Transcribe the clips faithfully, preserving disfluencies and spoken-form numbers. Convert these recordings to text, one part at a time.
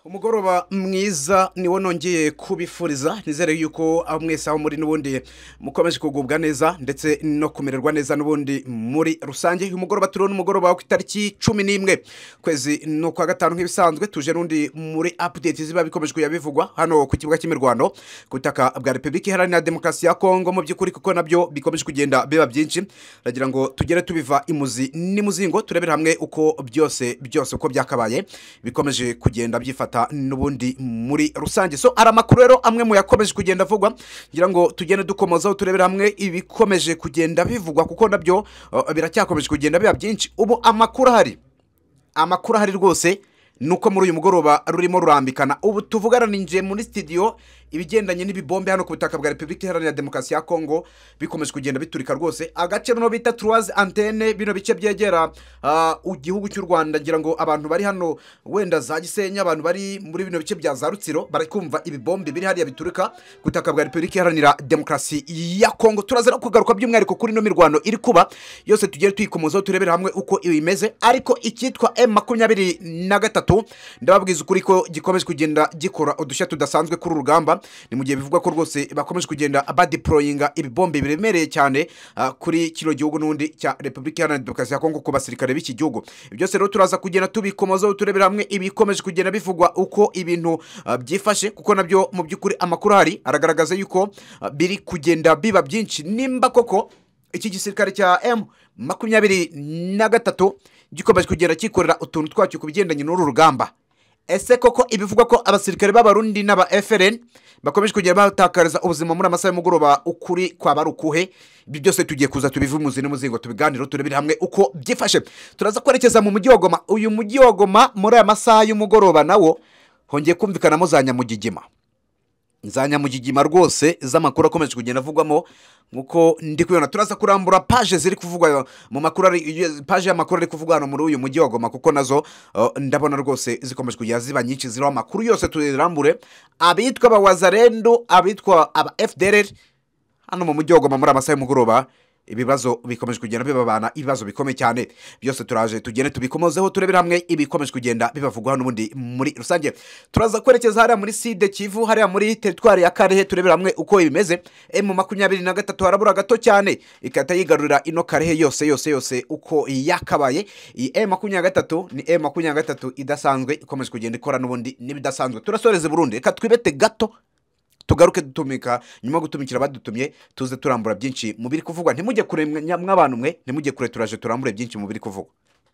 umugoroba mwiza niwo nongeye kubifuriza nizere yuko aho mwese aho muri nubundi mukomeje kugubwa neza ndetse no kumererwa neza nubundi muri rusange. Uyu mugoroba turi n'umugoroba ku itariki cumi n'imwe kwezi no kwa gatanu nk'ibisanzwe tuje rundi muri update ziba bikomeje kuyabivugwa hano ku kibuga cy'imirwano kutaka bwa Republika Iharanira Demokarasi ya Kongo mu by'ukuri kuko nabyo bikomeje kugenda biba byinshi. Ragira ngo tugere tubiva imuzi n'imuzingo turebera hamwe uko byose byose uko byakabaye bikomeje kugenda byifata nubundi muri rusange. So ara makuru rero amwe mu yakomeje kugenda avugwa ngira ngo tugende dukomozaho turebera hamwe ibikomeje kugenda bivugwa kuko nabyo uh, biracyakomeje kugenda biba byinshi. Ubu amakuru hari amakuru hari rwose nuko muri uyu mugoroba rurimo rurambikana. Ubu tuvugana ninje muri studio ibigendanye n'ibibombe hano ku butaka bwa Republika Iharanira Demokarasi ya Kongo bikomeje kugenda biturika rwose. Agace no bita Trois Antenne bino bice byegera uh, igihugu cy'u Rwanda ngira ngo abantu bari hano wenda za Gisenya abantu bari muri bino bice bya za Rutsiro barakumva ibibombe biri hariya biturika ku butaka bwa Republika Iharanira Demokarasi ya Kongo. Turazera kugaruka by'umwihariko kuri no mirwano iri kuba yose tugere tuyikomozaho turebera hamwe uko ibimeze. Ariko ikitwa M makumyabiri na gatatu ndababwiza ukuri ko gikomeje kugenda gikora udushya tudasanzwe kuri urugamba. Ni mu gihe bivugwa ko rwose bakomeje kugenda badeployinga ibibombe biremereye cyane uh, kuri kino gihugu n'undi cya Republika Iharanira Demokarasi ya Kongo ku basirikare b'iki gihugu. Byose rero turaza kugenda tubikomozaho turebera hamwe ibikomeje kugenda bivugwa uko ibintu uh, byifashe kuko nabyo mu by'ukuri amakuru hari aragaragaza yuko uh, biri kugenda biba byinshi. Nimba koko iki gisirikare cya M makumyabiri na gatatu gikomeje kugenda kikorera utuntu twacyo kubigendanye n'uru rugamba, ese koko ibivugwa ko abasirikare b'abarundi n'aba F R N bakomeje kugera batakariza ubuzima muri amasaha y'umugoroba ukuri kwa barukuhe? Ibi byose tugiye kuza tubivuze n'umuzingo tubiganiro turebera hamwe uko byifashe. Turaza kwerekeza mu mujyi wa Goma. Uyu mujyi wa Goma muri aya masaha y'umugoroba nawo hongeye kumvikanamo za nyamugigima za nyamugigima rwose z'amakuru akomeje kugenda avugwamo nkuko ndi kubona. Turaza kurambura page ziri kuvugwa mu makuru ari page y'amakuru ari kuvugwa hano muri uyu mujyi wa Goma kuko nazo uh, ndabona rwose zikomeje kujya ziba nyinshi ziriho amakuru yose turambure. Abitwa abawazarendo abitwa aba F D L R hano mu mujyi wa Goma muri amasaha y'umugoroba ibibazo bikomeje kugenda bibabana ibibazo bikomeye cyane. Byose turaje tugende tubikomozeho turebera hamwe ibikomeje kugenda bibavugwa n'ubundi muri rusange. Turaza kwerekeza hariya muri Side Kivu hariya muri territoire ya Karehe turebera hamwe uko ibimeze. M makumyabiri na gatatu harabura gato cyane ikata yigarurira ino Karehe yose yose yose uko yakabaye. Iyi M makumyabiri na gatatu ni M makumyabiri na gatatu idasanzwe ikomeje kugenda ikora n'ubundi nibidasanzwe. Turasoreze Burundi reka twibete gato tugaruke dutumika nyuma gutumikira badutumye tuze turambura byinshi mubiri kuvugwa. Ntimujye kure mw'abantu mwe ntimujye kure turaje turambure byinshi mubiri kuvugwa.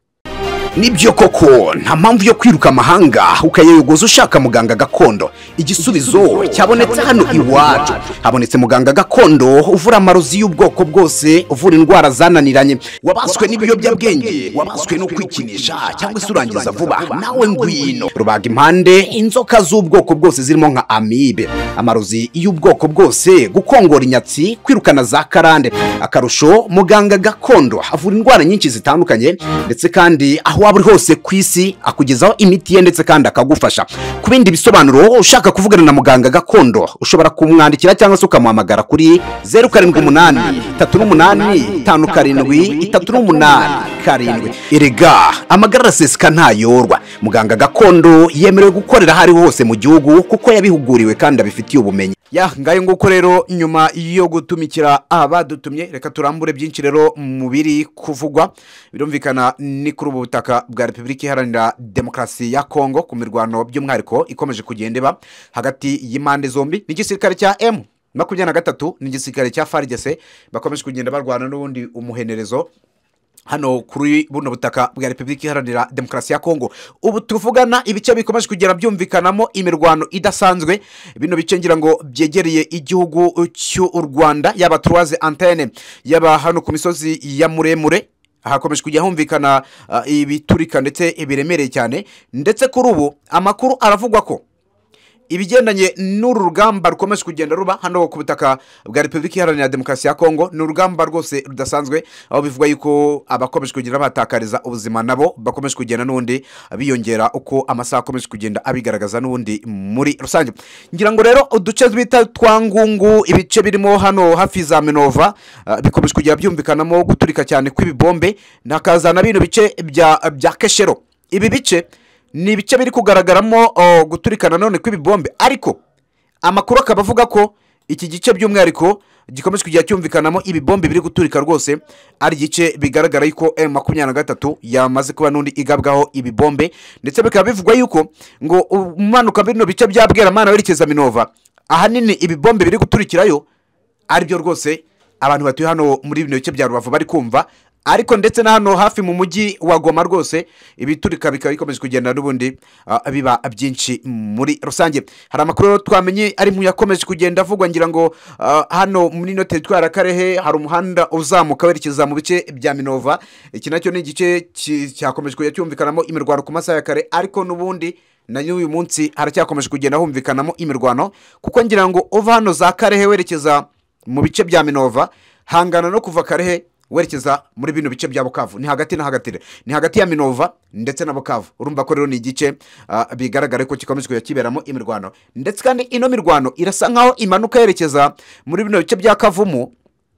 Nibyo koko nta mpamvu yo kwiruka amahanga ukayeyogoza ushaka muganga gakondo. Igisubizo cyabonetse hano iwacu. Habonetse muganga gakondo uvura amarozi y'ubwoko bwose, uvura indwara zananiranye, wabaswe n'ibiyobyabwenge, wabaswe no kwikinisha cyangwa se urangiza vuba. Nawe ngwino rubaga impande inzoka z'ubwoko bwose zirimo nka amibe, amarozi y'ubwoko bwose, gukongora inyatsi, kwirukana za karande. Akarusho muganga gakondo avura indwara nyinshi zitandukanye ndetse kandi aho waba uri hose ku isi akugezaho imiti ye ndetse kandi akagufasha. Ku bindi bisobanuro ushaka kuvugana na muganga gakondo ushobora kumwandikira cyangwa se ukamuhamagara kuri zeru karindwi umunani tatu n'umunani tanu karindwi itatu n'umunani karindwi. Erega amagara araseseka ntayorwa. Muganga gakondo yemerewe gukorera hari hose mu gihugu kuko yabihuguriwe kandi abifitiye ubumenyi. Ya ngaye nguko rero nyuma yo gutumikira abadutumye reka turambure byinshi rero mubiri kuvugwa. Birumvikana ni kuri ubu butaka bwa Republika Iharanira Demokarasi ya Kongo ku mirwano by'umwihariko ikomeje kugendeba hagati y'imande zombi. N'igisirikare cya M makumyabiri na gatatu n'igisirikare cya F A R D C bakomeje kugenda barwana n'ubundi umuhenerezo hano kuri buno butaka bwa Republika Iharanira Demokarasi ya Kongo. Ubu tuvugana ibice bikomeje kugera byumvikanamo imirwano idasanzwe. Bino bice ngira ngo byegereye igihugu cy'u Rwanda yaba Trois Antenne yaba hano ku misozi ya Muremure hakomeje kujya humvikana uh, ibiturika ndetse ibiremereye cyane. Ndetse kuri ubu amakuru aravugwa ko ibigendanye n'uru rugamba rukomeje kugenda ruba hano ku butaka bwa Republika Iharanira Demokarasi ya Kongo ni urugamba rwose rudasanzwe aho bivuga yuko abakomeje kugenda batakariza ubuzima nabo bakomeje kugenda n'undi biyongera uko amasaha akomeje kugenda abigaragaza n'undi muri rusange. Ngira ngo rero uduce bita twangungu ibice birimo hano hafi za Minova uh, bikomeje kugera byumvikanamo guturika cyane kw'ibibombe nakazana bino bice bya bya Keshero. Ibi bice ni ibice biri kugaragaramo oh, guturikana none kw'ibibombe, ariko amakuru akaba avuga ko iki gice by'umwihariko gikomeje kujya cyumvikanamo ibibombe biri guturika rwose ari igice bigaragara yuko M makumyabiri na gatatu yamaze kuba n'undi igabwaho ibibombe, ndetse bikaba bivugwa yuko ngo umanuka bino bice bya Bweramana werekeza Minova ahanini ibibombe biri guturikirayo ari byo rwose abantu batuye hano muri bino bice bya Rubavu bari kumva, ariko ndetse na hano hafi mu mujyi wa Goma rwose ibiturika bikaba bikomeje kugenda n'ubundi uh, biba byinshi muri rusange. Hari amakuru twamenye ari mu yakomeje kugenda avugwa ngira ngo uh, hano muri no teritwari Karehe hari umuhanda uzamuka werekeza mu bice bya Minova. Iki nacyo ni igice cyakomeje kujya cyumvikanamo imirwano ku masaha ya kare, ariko n'ubundi na uyu munsi haracyakomeje kugenda humvikanamo imirwano, kuko ngira ngo uva hano za Karehe werekeza mu bice bya Minova hangana no kuva Karehe werekeza muri bino bice bya Bukavu ni hagati na hagati ni hagati ya Minova ndetse na Bukavu. Urumva ko rero ni igice uh, bigaragara ko kikomeje kujya kiberamo imirwano, ndetse kandi ino mirwano irasa nkaho imanuka yerekeza muri bino bice bya Kavumu,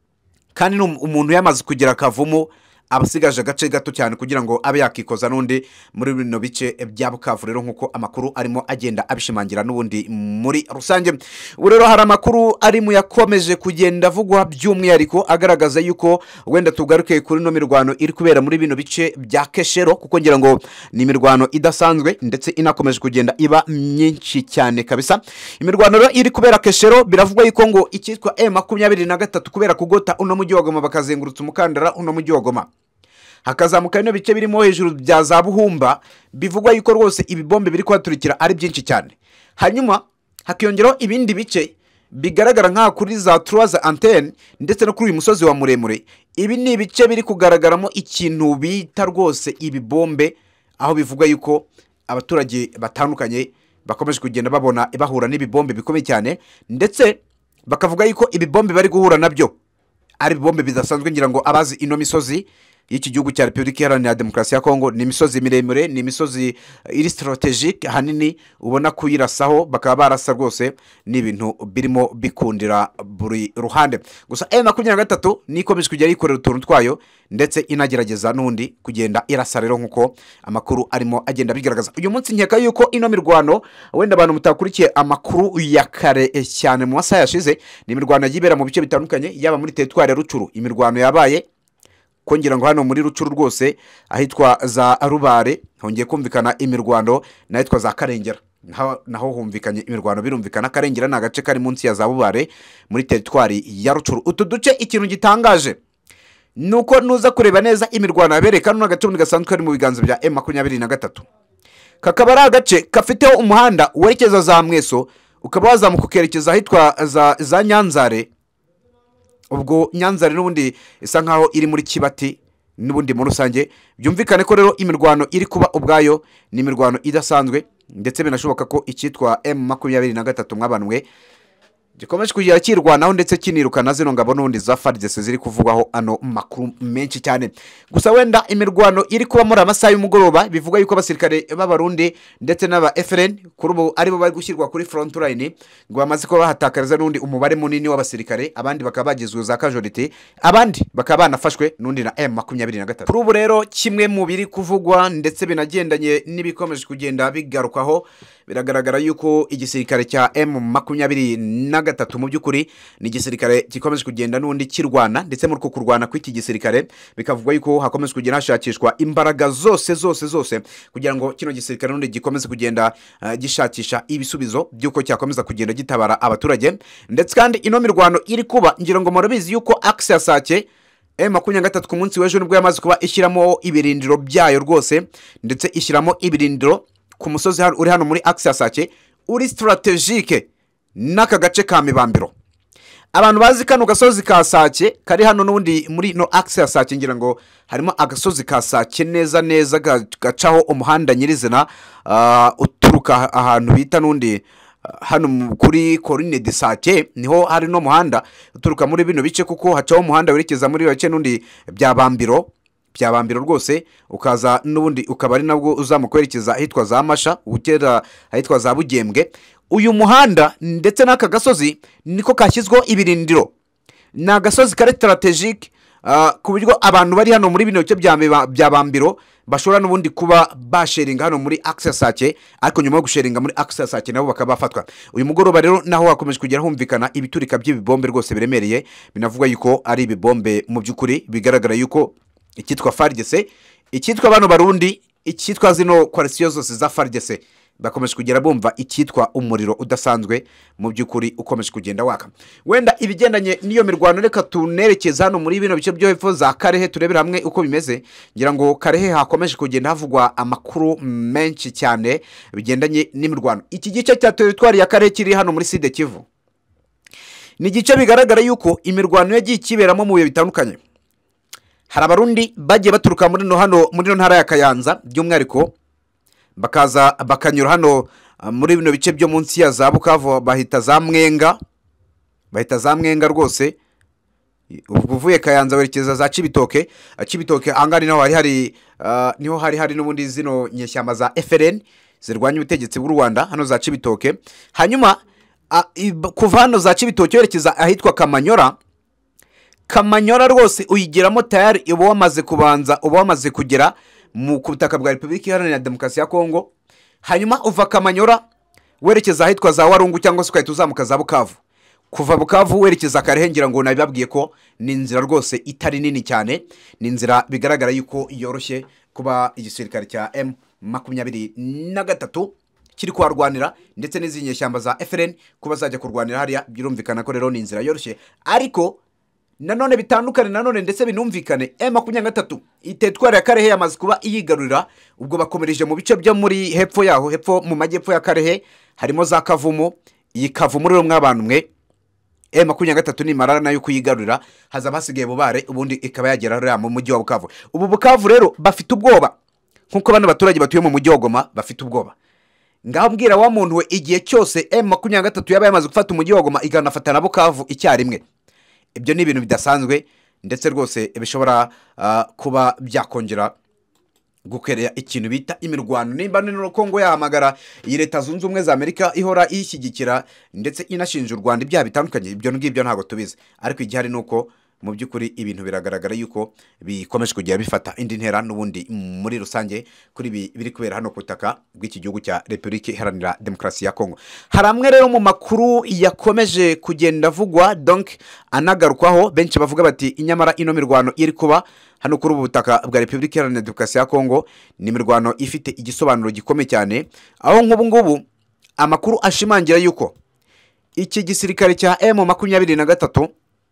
kandi umuntu yamaze kugira Kavumu abasigaje agace gato cyane kugira ngo abe yakikoza n'undi muri bino bice bya Bukavu rero nkuko amakuru arimo agenda abishimangira n'ubundi muri rusange. Ubu rero hari amakuru ari mu yakomeje kugenda avugwa by'umwihariko agaragaza yuko wenda tugaruke kuri no mirwano iri kubera muri bino bice bya Keshero, kuko ngira ngo ni mirwano idasanzwe ndetse inakomeje kugenda iba myinshi cyane kabisa. Imirwano rero iri kubera Keshero biravugwa yuko ngo ikitwa M makumyabiri na gatatu kubera kugota uno mujyi wa Goma bakazengurutsa umukandara uno mujyi wa Goma hakazamuka no bice birimo hejuru bya za Buhumba, bivugwa yuko rwose ibibombe biri kwaturikira ari byinshi cyane. Hanyuma hakiyongeraho ibindi bice bigaragara nka kuri za trois antenne ndetse no kuri uyu musozi wa muremure. Ibi ni ibice biri kugaragaramo ikintu bita rwose ibibombe, aho bivugwa yuko abaturage batandukanye bakomeje kugenda babona bahura n'ibibombe bikomeye cyane, ndetse bakavuga yuko ibibombe bari guhura nabyo ari ibibombe bidasanzwe. Ngira ngo abazi ino misozi y'iki gihugu cya Repubulika Iharanira Demokarasi ya Kongo ni imisozi miremire, ni imisozi iri strategique hanini ubona kuyirasaho bakaba barasa rwose n'ibintu birimo bikundira buri ruhande. Gusa M makumyabiri na gatatu nikomeje kujya yikorera utuntu twayo ndetse inagerageza n'undi kugenda irasa rero nkuko amakuru arimo agenda bigaragaza. Uyu munsi nkeka yuko ino mirwano wenda abantu mutakurikiye amakuru ya kare cyane mu masaha yashize, ni imirwano yibera mu bice bitandukanye yaba muri teritwari ya Rucuru. Imirwano yabaye kongira ngo hano muri Rucuru rwose ahitwa za Rubare hongeye kumvikana imirwano, nahitwa za Karengera naho humvikanye imirwano birumvikana. Karengera na gace kari munsi ya za Rubare muri teritwari ya Rucuru. Utu duce ikintu gitangaje nuko nuza kureba neza imirwano yabereka no gace muri gasanzwe kari mu biganza bya M makumyabiri na gatatu. Kakaba ari agace kafiteho umuhanda werekeza za Mweso ukaba wazamuka ukerekeza ahitwa za, za Nyanzare. Ubwo Nyanzare n'ubundi isa nkaho iri muri Kibati n'ubundi mu rusange. Byumvikane ko rero imirwano iri kuba ubwayo ni imirwano idasanzwe, ndetse binashoboka ko ikitwa M makumyabiri na gatatu mwabanwe gikomeje kugira kirwanaho ndetse kinirukana zino ngabo n'undi za F A R D C ziri kuvugwaho ano makuru menshi cyane. Gusa wenda imirwano iri kuba muri amasaha y'umugoroba bivuga yuko abasirikare b'abarundi ndetse n'aba F R N kuri ubu ari bo bari gushyirwa kuri front line ngo bamaze ko bahatakariza n'undi umubare munini w'abasirikare, abandi bakaba bagizwe za casualty, abandi bakaba banafashwe n'undi na M makumyabiri na gatatu. Kuri ubu rero kimwe mu biri kuvugwa ndetse binagendanye n'ibikomeje kugenda bigarukaho, biragaragara yuko igisirikare cya M makumyabiri na gatatu mu byukuri ni igisirikare gikomeje kugenda n'undi kirwana, ndetse muri kurwana kw'iki gisirikare bikavugwa yuko hakomeje kugenda hashakishwa imbaraga zose zose zose kugira ngo kino gisirikare n'undi gikomeze kugenda uh, gishakisha ibisubizo byuko cyakomeza kugenda gitabara abaturage. Ndetse kandi ino mirwano iri kuba ngira ngo murabizi yuko Axe ya Sake M makumyabiri na gatatu ku munsi w'ejo nibwo yamaze kuba ishyiramo ibirindiro byayo rwose, ndetse ishyiramo ibirindiro ku musozi uri hano muri Axe ya Sake uri strategique n'aka gace ka Mibambiro. Abantu bazi kano gasozi ka Sake kari hano n'undi muri no Axe ya Sake, ngira ngo harimo agasozi ka Sake neza neza gacaho umuhanda nyirizina uh, uturuka ahantu bita n'undi uh, hano kuri Colline de Sake niho hari no muhanda uturuka muri bino bice, kuko hacaho umuhanda werekeza muri bice n'undi bya Bambiro byabambiro rwose ukaza n'ubundi ukaba ari nabwo uzamukwerekeza ahitwa za Masha ugera ahitwa za Bugembwe. Uyu muhanda ndetse n'aka gasozi niko kashyizweho ibirindiro. Na gasozi kare strategique ku buryo abantu bari hano muri bino bice bya Bambiro bashobora n'ubundi kuba basharinga hano muri Access Sake, ariko nyuma yo gusharinga muri Access Sake nabo bakaba bafatwa. Uyu mugoroba rero naho wakomeje kugera humvikana ibiturika by'ibibombe rwose biremereye, binavuga yuko ari ibibombe mu by'ukuri bigaragara yuko ikitwa F A R D C, ikitwa bano Barundi, ikitwa zino coalition zose za F A R D C bakomeje kugera bumva ikitwa umuriro udasanzwe mu by'ukuri ukomeje kugenda waka. Wenda ibigendanye niyo mirwano reka tunerekeza hano muri bino bice byo hepfo za Karehe turebera hamwe uko bimeze. Ngira ngo Karehe hakomeje kugenda havugwa amakuru menshi cyane bigendanye n'imirwano. Iki gice cya territoire ya Karehe kiri hano muri Sud Kivu ni gice bigaragara yuko imirwano yagiye kiberamo mu bihe bitandukanye. Hari abarundi bagiye baturuka muri no hano muri no ntara ya Kayanza by'umwihariko bakaza bakanyura hano muri bino bice byo munsi ya za Bukavu bahita za Mwenga, bahita za Mwenga rwose uvuye Kayanza werekeza za Cibitoke. Cibitoke angani naho hari hari uh, niho hari hari n'ubundi zino nyeshyamba za F L N zirwanya ubutegetsi bw'u Rwanda hano za Cibitoke. Hanyuma uh, kuva hano za Cibitoke werekeza ahitwa Kamanyora. Kamanyora rwose uyigiramo tayari uba wamaze kubanza uba wamaze kugera mu kubutaka bwa Republika Iharanira Demokarasi ya Kongo. Hanyuma uva Kamanyora werekeza ahitwa za Warungu cyangwa se ukahita uzamuka za Bukavu. Kuva Bukavu werekeza Karehe ngira ngo nabibabwiye ko ni inzira rwose itari nini cyane, ni inzira bigaragara yuko yoroshye kuba igisirikare cya M makumyabiri na gatatu kiri kwarwanira ndetse n'izinye shyamba za F L N kuba zajya kurwanira hariya. Birumvikana ko rero ni inzira yoroshye, ariko nanone bitandukane nanone ndetse binumvikane M makumyabiri na gatatu itetwara ya Karehe yamaze kuba iyigarurira. Ubwo bakomereje mu bice byo muri hepfo yaho, hepfo mu majyepfo ya Karehe harimo za Kavumu. Iyi Kavumu rero mw'abantu mwe M makumyabiri na gatatu ni marara nayo kuyigarurira hazaba hasigaye Bubare ubundi ikaba yagera hariya mu mujyi wa Bukavu. Ubu Bukavu rero bafite ubwoba nkuko bano baturage batuye mu mujyi wa Goma bafite ubwoba. Ngaho mbwira wa muntu we igihe cyose M makumyabiri na gatatu yaba yamaze gufata umujyi wa Goma iganafata na Bukavu icyarimwe, ibyo ni ibintu bidasanzwe ndetse rwose bishobora uh, kuba byakongera gukerera ikintu bita imirwano. Nimba nino Kongo yahamagara iyi Leta Zunze Ubumwe za Amerika ihora ishyigikira ndetse inashinja u Rwanda ibyaha bitandukanye, ibyo ngibyo ntago tubizi, ariko igihari nuko mu by'ukuri ibintu biragaragara yuko bikomeje kujya bifata indi ntera n'ubundi muri rusange kuri biri kubera hano kutaka bw'iki gihugu cya Republika Iharanira Demokarasi ya Kongo. Haramwe rero mu makuru yakomeje kugenda vugwa donc anagarukwaho benshi bavuga bati inyamara ino mirwano iri kuba hano kuri ubu butaka bwa Republika Iharanira Demokarasi ya Kongo ni mirwano ifite igisobanuro gikomeye cyane, aho nk'ubu ngubu amakuru ashimangira yuko iki gisirikare cya M makumyabiri na gatatu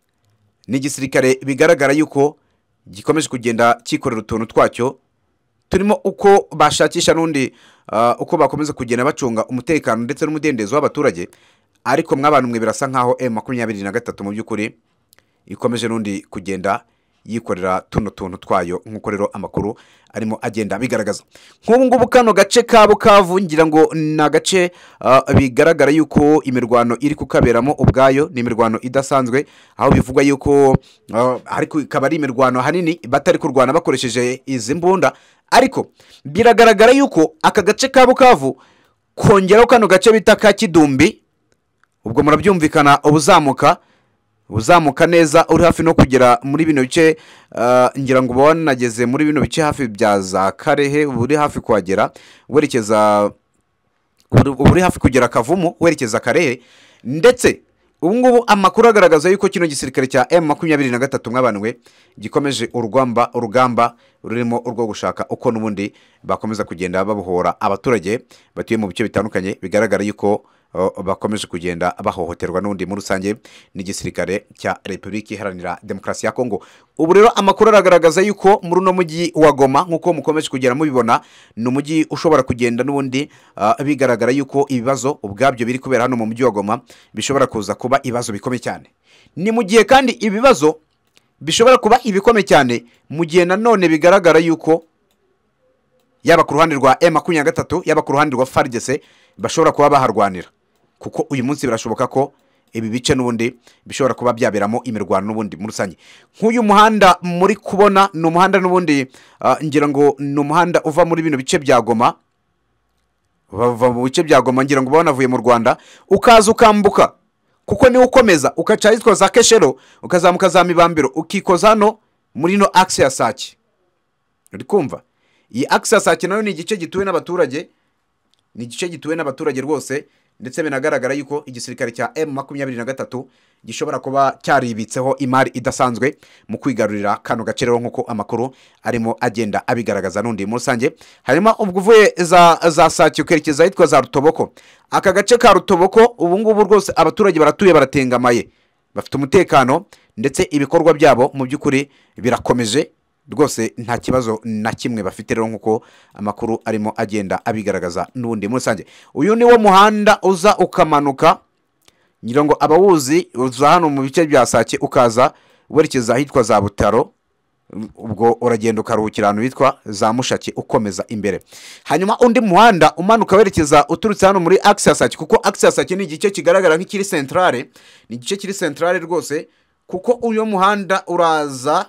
ni gisirikare bigaragara yuko gikomeje kugenda kikorera utuntu twacyo turimo uko bashakisha nundi uh, uko bakomeza kugenda bacunga umutekano ndetse n'umudendezo w'abaturage. Ariko mw'abantu mwe birasa nkaho M makumyabiri na gatatu mu by'ukuri ikomeje nundi kugenda yikorera tuno tuntu twayo nkuko rero amakuru arimo agenda bigaragaza. Nk'ubu ngubu kano gace ka Bukavu ngira ngo na gace uh, bigaragara yuko imirwano iri kukaberamo ubwayo ni imirwano idasanzwe, aho bivugwa yuko uh, ariko ikaba ari imirwano hanini batari kurwana bakoresheje izi mbunda, ariko biragaragara yuko aka gace ka Bukavu kongeraho kano gace bita ka Kidumbi, ubwo murabyumvikana ubuzamuka uzamuka neza uri hafi no kugera muri bino bice uh, ngira ngo banageze muri bino bice hafi bya za Karehe, uri hafi kuhagera werekeza uri hafi kugera Kavumu werekeza Karehe. Ndetse ubu ngubu amakuru agaragaza yuko kino gisirikare cya M makumyabiri na gatatu mw'abanwe gikomeje urugamba urugamba rurimo urwo gushaka uko n'ubundi bakomeza kugenda babuhora abaturage batuye mu bice bitandukanye. Bigaragara yuko uh, bakomeje kugenda bahohoterwa n'undi muri rusange n'igisirikare cya Republika Iharanira Demokarasi ya Kongo. Ubu rero amakuru aragaragaza yuko muri no mujyi wa Goma nkuko mukomeje kugera mubibona no mujyi ushobora kugenda n'ubundi uh, bigaragara yuko ibibazo ubwabyo biri kubera hano mu mujyi wa Goma bishobora kuza kuba ibibazo bikomeye cyane. Ni mu gihe kandi ibibazo bishobora kuba ibikomeye cyane mu gihe nanone bigaragara yuko yaba ku ruhande rwa M makumyabiri na gatatu yaba ku ruhande rwa F A R D C bashobora kuba baharwanira, kuko uyu munsi birashoboka ko ibi bice n'ubundi bishobora kuba byaberamo imirwano n'ubundi muri rusange. Nk'uyu muhanda muri kubona ni umuhanda n'ubundi uh, ngira ngo ni umuhanda uva muri bino bice bya Goma, bava mu bice bya Goma ngira ngo banavuye mu Rwanda ukaza ukambuka, kuko ni ukomeza ukaca yitwa za Keshero ukazamuka za Mibambiro ukikoza no muri no axe ya Sake. Uri kumva? Iyi axe ya Sake nayo ni igice gituwe n'abaturage, ni igice gituwe n'abaturage rwose, ndetse binagaragara yuko igisirikare cya M makumyabiri na gatatu gishobora kuba cyaribitseho imari idasanzwe mu kwigarurira kano gace rero nkuko amakuru arimo agenda abigaragaza n'undi mu rusange. Hanyuma ubwo uvuye za za Sake ukerekeza hitwa za Rutoboko, aka gace ka Rutoboko ubu ngubu rwose abaturage baratuye baratengamaye, bafite umutekano ndetse ibikorwa byabo mu by'ukuri birakomeje rwose, nta kibazo na kimwe bafite rero nkuko amakuru arimo agenda abigaragaza n'undi mu rusange. Uyu ni wo muhanda uza ukamanuka, ngira ngo abawuzi uza hano mu bice bya Sake ukaza werekeza hitwa za Butaro, ubwo uragenda ukaruhukira ahantu hitwa za Mushaki ukomeza imbere. Hanyuma undi muhanda umanuka werekeza uturutse hano muri axe ya Sake, kuko axe ya Sake ni igice kigaragara nk'ikiri centrale, ni igice kiri centrale rwose, kuko uyu muhanda uraza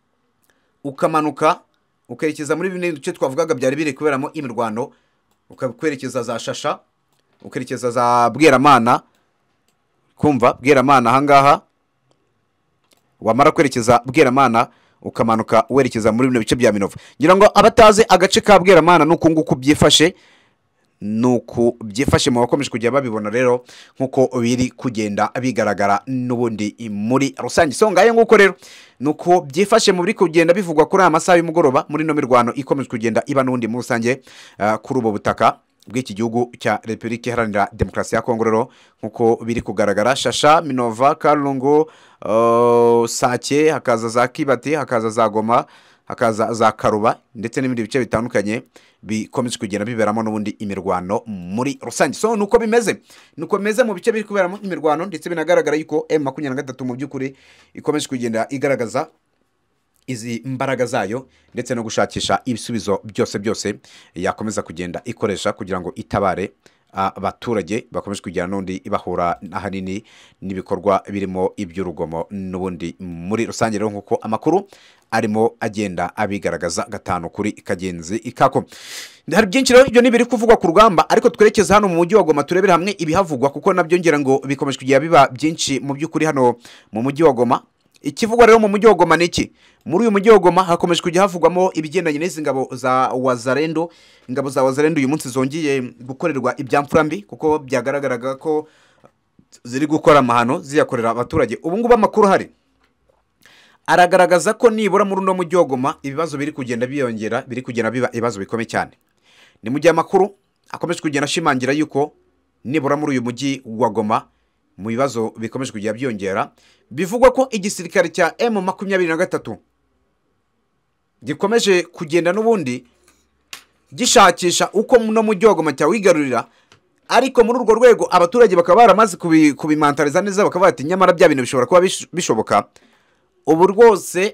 ukamanuka ukerekeza muri bine duce twavugaga byari biri kuberamo imirwano, ukakwerekeza za Shasha, ukerekeza za Bweramana, kumva Bweramana ahangaha, wamara kwerekeza Bweramana ukamanuka werekeza muri bino bice bya Minova. Ngira ngo abataze agace ka Bweramana nuko nguko byifashe, nuko byifashe mu bakomeje kujya babibona rero nkuko biri kugenda bigaragara n'ubundi muri rusange. So ngaye nguko rero nuko byifashe mu biri kugenda bivugwa kuri aya masaha y'umugoroba muri no mirwano ikomeje kugenda iba n'ubundi mu rusange uh, kuri ubu butaka bw'iki gihugu cya Republika Iharanira Demokarasi ya Kongo rero nkuko biri kugaragara. Shasha, Minova, Kalungu, uh, Sake, hakaza za Kibati, hakaza za Goma, hakaza za Karuba ndetse n'ibindi bice bitandukanye bikomeje kugenda biberamo n'ubundi imirwano muri rusange. So nuko bimeze, nuko bimeze mu bice biri kuberamo imirwano, ndetse binagaragara yuko M makumyabiri na gatatu mu by'ukuri ikomeje kugenda igaragaza izi mbaraga zayo ndetse no gushakisha ibisubizo byose byose yakomeza kugenda ikoresha kugira ngo itabare abaturage bakomeje kugera n'undi ibahura ahanini n'ibikorwa birimo iby'urugomo n'ubundi muri rusange rero nkuko amakuru arimo agenda abigaragaza gatanu kuri kagenzi ikako. Hari byinshi rero ibyo nibiri kuvugwa ku rugamba, ariko twerekeza hano mu mujyi wa Goma turebera hamwe ibihavugwa, kuko nabyo ngira ngo bikomeje kugira biba byinshi mu by'ukuri hano mu mujyi wa Goma. Ikivugwa rero mu mujyi wa Goma niki? Muri uyu mujyi wa Goma hakomeje kujya havugwamo ibigendanye n'izi ngabo za Wazalendo. Ingabo za Wazalendo uyu munsi zongeye gukorerwa ibyamfurambi, kuko byagaragaraga ko ziri gukora amahano ziyakorera abaturage. Ubu ngubu amakuru hari aragaragaza ko nibura muri no mujyi wa Goma ibibazo biri kugenda biyongera, biri kugenda biba ibibazo bikomeye cyane. Ni mu gihe amakuru akomeje kugenda ashimangira yuko nibura muri uyu mujyi wa Goma mu bibazo bikomeje kujya byongera, bivugwa ko igisirikare cya M makumyabiri na gatatu gikomeje kugenda n'ubundi gishakisha uko no mujyi wa Goma cyawigarurira, ariko muri urwo rwego abaturage bakaba baramaze kubimantariza neza, bakaba bati nyamara bya bintu bishobora kuba bishoboka. Ubu rwose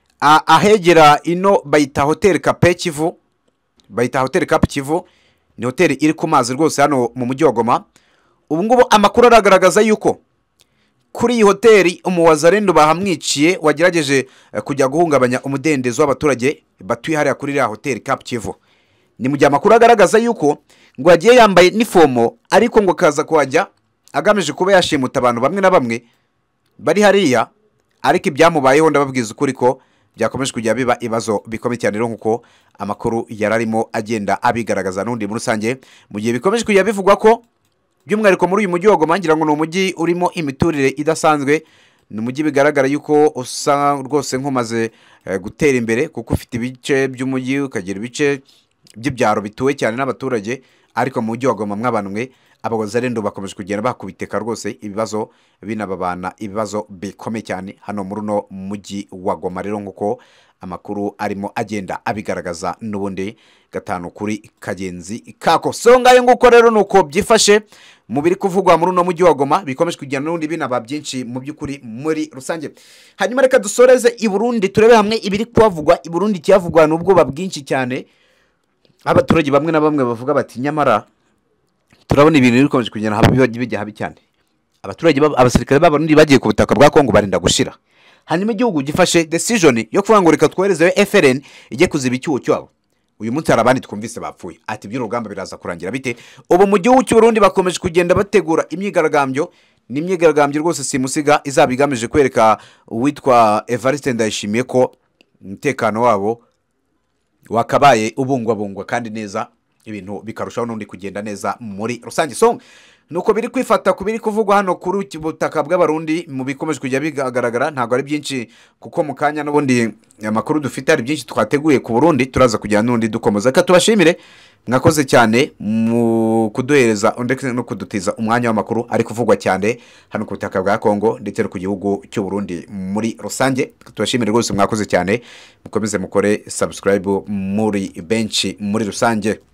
ahegera ino bayita Hotel Cape Kivu, bayita Hotel Cape Kivu, ni hoteli iri ku mazi rwose hano mu mujyi wa Goma. Ubu ngubu amakuru aragaragaza yuko kuri iyi hoteli umuwazalendo bahamwiciye wagerageje kujya guhungabanya umudendezo w'abaturage batuye hariya kuri ya hoteli Cape Kivu. Ni mu gihe amakuru agaragaza yuko ngo yagiye yambaye nifomo, ariko ngo kaza kuhajya agamije kuba yashimuta abantu bamwe na bamwe bari hariya, ariko ibyamubayeho ndababwiza ukuri ko byakomeje kujya biba ibibazo bikomeye cyane rero nkuko amakuru yararimo agenda abigaragaza n'undi muri rusange, mu gihe bikomeje kujya bivugwa ko by'umwihariko muri uyu mujyi wa Goma ngira ngo ni umujyi urimo imiturire idasanzwe, ni umujyi bigaragara yuko usa rwose nkumaze eh, gutera imbere, kuko ufite ibice by'umujyi ukagira ibice by'ibyaro bituwe cyane n'abaturage, ariko mu mujyi wa Goma mw'abantu mwe abawazalendo bakomeje kugenda bakubiteka rwose ibibazo binababana ibibazo bikomeye cyane hano muri no mujyi wa Goma rero nkuko amakuru arimo agenda abigaragaza n'ubundi gatanu kuri kagenzi kako. So ngaye nguko rero nuko byifashe mu biri kuvugwa muri no mujyi wa Goma, bikomeje kugenda n'ubundi binaba byinshi mu by'ukuri muri rusange. Hanyuma reka dusoreze i Burundi turebe hamwe ibiri kwavugwa i Burundi. Cyavugwa n'ubwo babwinshi cyane, abaturage bamwe na bamwe bavuga bati nyamara turabona ibintu bikomeje kugenda habi bijya habi cyane. Abaturage abasirikare b'Abarundi bagiye ku butaka bwa Kongo barinda gushira, hanyuma igihugu gifashe decision yo kuvuga ngo reka twohereze F R N ijye kuziba icyuho cyabo. Uyu munsi harabandi twumvise bapfuye, ati by'urugamba biraza kurangira bite? Ubu mu gihugu cy'u Burundi bakomeje kugenda bategura imyigaragambyo, n'imyigaragambyo rwose simusiga izabigamije kwereka uwitwa Evariste Ndayishimiye ko umutekano wabo wakabaye ubungwabungwa kandi neza, ibintu bikarushaho n'undi kugenda neza muri rusange. So nuko biri kwifata ku biri kuvugwa hano kuri ubutaka bw'abarundi mu bikomeje kujya bigaragara, ntabwo ari byinshi kuko mu kanya n'ubundi amakuru dufite ari byinshi twateguye ku Burundi, turaza kujyana n'undi dukomeza. Reka tubashimire, mwakoze cyane mu kuduhereza ndetse no kudutiza umwanya w'amakuru ari kuvugwa cyane hano ku butaka bwa Kongo ndetse no ku gihugu cy'u Burundi muri rusange. Tubashimire rwose, mwakoze cyane, mukomeze mukore subscribe muri benshi muri rusange.